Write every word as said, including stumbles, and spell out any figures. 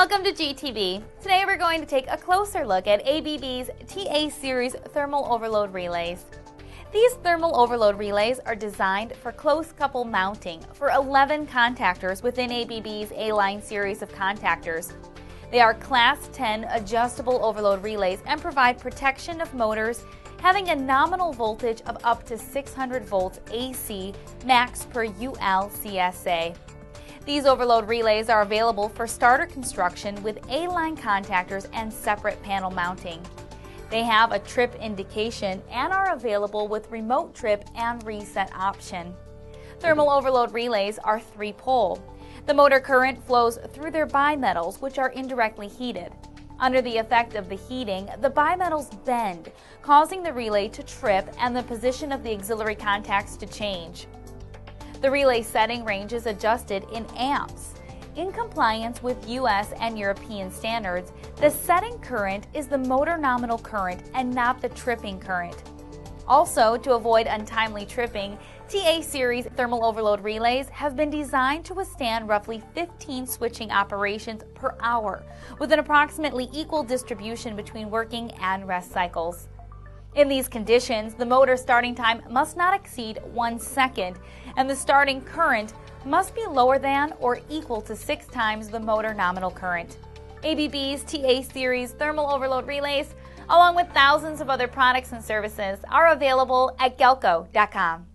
Welcome to G T V. Today we're going to take a closer look at A B B's T A Series thermal overload relays. These thermal overload relays are designed for close couple mounting for eleven contactors within A B B's A Line series of contactors. They are Class ten adjustable overload relays and provide protection of motors having a nominal voltage of up to six hundred volts A C max per U L C S A. These overload relays are available for starter construction with A-line contactors and separate panel mounting. They have a trip indication and are available with remote trip and reset option. Thermal overload relays are three-pole. The motor current flows through their bimetals, which are indirectly heated. Under the effect of the heating, the bimetals bend, causing the relay to trip and the position of the auxiliary contacts to change. The relay setting range is adjusted in amps. In compliance with U S and European standards, the setting current is the motor nominal current and not the tripping current. Also, to avoid untimely tripping, T A Series thermal overload relays have been designed to withstand roughly fifteen switching operations per hour, with an approximately equal distribution between working and rest cycles. In these conditions, the motor starting time must not exceed one second, and the starting current must be lower than or equal to six times the motor nominal current. A B B's T A Series thermal overload relays, along with thousands of other products and services, are available at Galco dot com.